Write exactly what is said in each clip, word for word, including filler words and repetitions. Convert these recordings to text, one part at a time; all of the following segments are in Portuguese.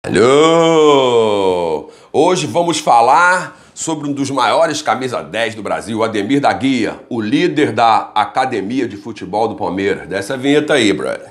Alô! Hoje vamos falar sobre um dos maiores camisa dez do Brasil, Ademir da Guia, o líder da Academia de Futebol do Palmeiras. Dessa vinheta aí, brother.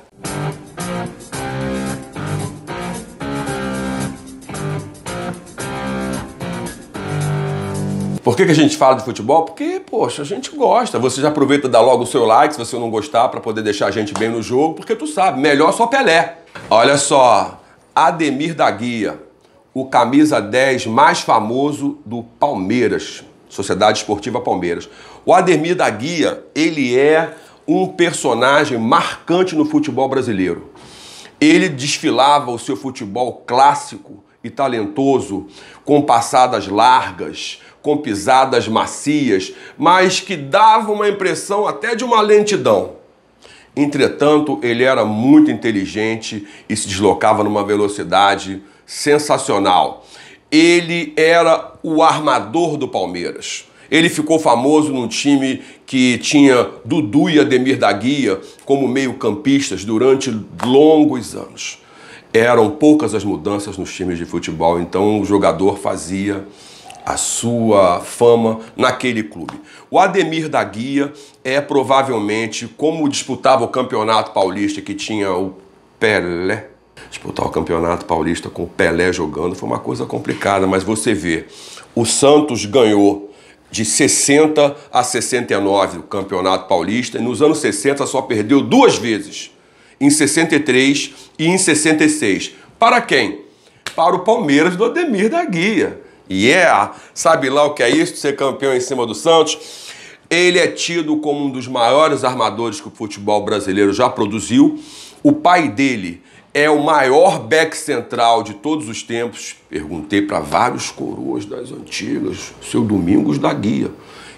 Por que que a gente fala de futebol? Porque, poxa, a gente gosta. Você já aproveita e dá logo o seu like se você não gostar, para poder deixar a gente bem no jogo, porque tu sabe, melhor só Pelé. Olha só, Ademir da Guia, o camisa dez mais famoso do Palmeiras, Sociedade Esportiva Palmeiras. O Ademir da Guia, ele é um personagem marcante no futebol brasileiro. Ele desfilava o seu futebol clássico e talentoso, com passadas largas, com pisadas macias, mas que davam uma impressão até de uma lentidão. Entretanto, ele era muito inteligente e se deslocava numa velocidade sensacional. Ele era o armador do Palmeiras. Ele ficou famoso num time que tinha Dudu e Ademir da Guia como meio-campistas durante longos anos. Eram poucas as mudanças nos times de futebol, então o jogador fazia a sua fama naquele clube. O Ademir da Guia é provavelmente, como disputava o Campeonato Paulista, que tinha o Pelé. Disputar o Campeonato Paulista com o Pelé jogando foi uma coisa complicada, mas você vê, o Santos ganhou de sessenta a sessenta e nove o Campeonato Paulista, e nos anos sessenta só perdeu duas vezes, em sessenta e três e em sessenta e seis. Para quem? Para o Palmeiras do Ademir da Guia. E yeah, sabe lá o que é isso, ser campeão em cima do Santos? Ele é tido como um dos maiores armadores que o futebol brasileiro já produziu. O pai dele é o maior back central de todos os tempos. Perguntei para vários coroas das antigas, seu Domingos da Guia,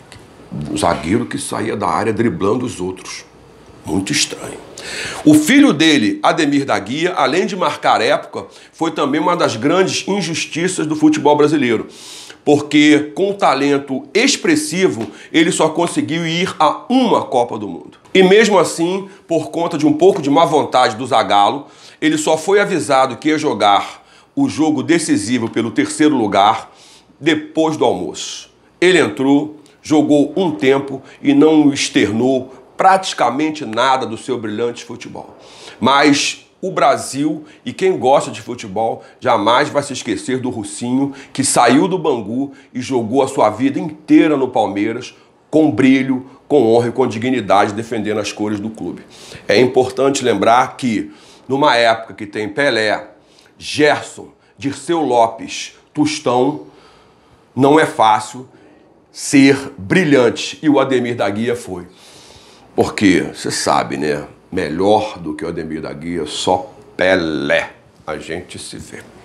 um zagueiro que saía da área driblando os outros. Muito estranho. O filho dele, Ademir da Guia, além de marcar época, foi também uma das grandes injustiças do futebol brasileiro. Porque, com talento expressivo, ele só conseguiu ir a uma Copa do Mundo. E mesmo assim, por conta de um pouco de má vontade do Zagallo, ele só foi avisado que ia jogar o jogo decisivo pelo terceiro lugar depois do almoço. Ele entrou, jogou um tempo e não externou praticamente nada do seu brilhante futebol. Mas o Brasil e quem gosta de futebol jamais vai se esquecer do Russinho, que saiu do Bangu e jogou a sua vida inteira no Palmeiras, com brilho, com honra e com dignidade, defendendo as cores do clube. É importante lembrar que, numa época que tem Pelé, Gerson, Dirceu Lopes, Tostão, não é fácil ser brilhante, e o Ademir da Guia foi. Porque, você sabe, né? Melhor do que o Ademir da Guia, só Pelé. A gente se vê.